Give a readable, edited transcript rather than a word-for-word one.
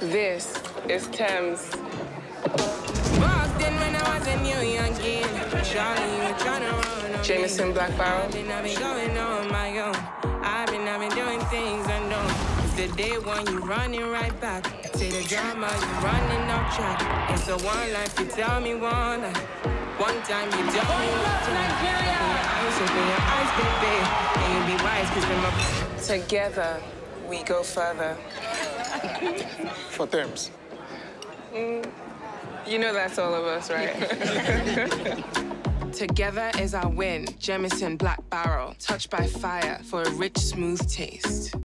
This is Tems. Jameson Black Barrel. I've been doing things I know. It's the day one, you running right back. Say the drama, you running off track. It's a one life, you tell me one life. One time you tell me one time. Open your eyes, baby. And you be wise, cause I'm Together, we go further. For Tems. You know that's all of us, right? Together is our win. Jameson Black Barrel, touched by fire for a rich, smooth taste.